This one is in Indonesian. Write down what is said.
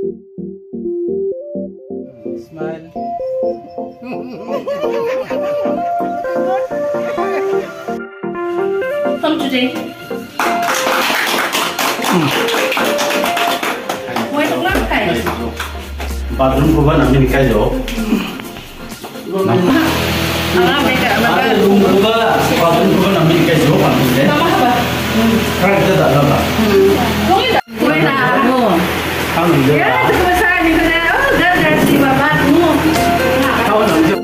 Smile. Come today. Wait, not kind. Bathroom ko ba namin kayo? Ah, beda. Room ko ba? Bathroom ko ba namin kayo? Tama ba? Kaya kita tak ba? Wait na. Kamu Ya, itu besar di sana. Oh, dah si babat mu. Kau nak